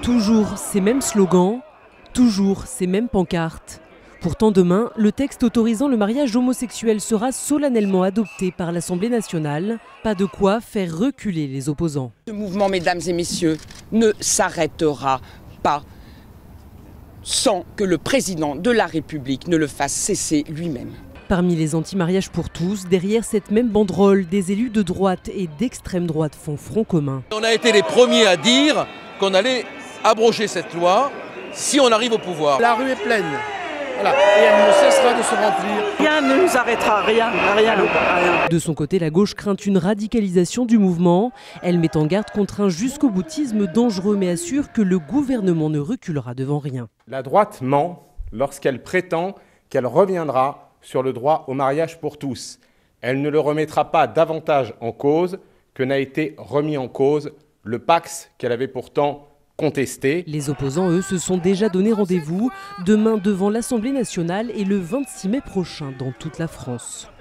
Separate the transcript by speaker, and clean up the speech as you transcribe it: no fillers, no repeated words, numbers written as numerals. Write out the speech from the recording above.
Speaker 1: Toujours ces mêmes slogans, toujours ces mêmes pancartes. Pourtant demain, le texte autorisant le mariage homosexuel sera solennellement adopté par l'Assemblée nationale. Pas de quoi faire reculer les opposants.
Speaker 2: Ce mouvement, mesdames et messieurs, ne s'arrêtera pas sans que le président de la République ne le fasse cesser lui-même.
Speaker 1: Parmi les anti-mariages pour tous, derrière cette même banderole, des élus de droite et d'extrême droite font front commun.
Speaker 3: On a été les premiers à dire qu'on allait abroger cette loi si on arrive au pouvoir.
Speaker 4: La rue est pleine. Voilà. Et elle ne cessera de se remplir.
Speaker 5: Rien ne nous arrêtera, rien.
Speaker 1: De son côté, la gauche craint une radicalisation du mouvement. Elle met en garde contre un jusqu'au-boutisme dangereux, mais assure que le gouvernement ne reculera devant rien.
Speaker 6: La droite ment lorsqu'elle prétend qu'elle reviendra sur le droit au mariage pour tous. Elle ne le remettra pas davantage en cause que n'a été remis en cause le Pacs qu'elle avait pourtant contesté.
Speaker 1: Les opposants, eux, se sont déjà donné rendez-vous demain devant l'Assemblée nationale et le 26 mai prochain dans toute la France.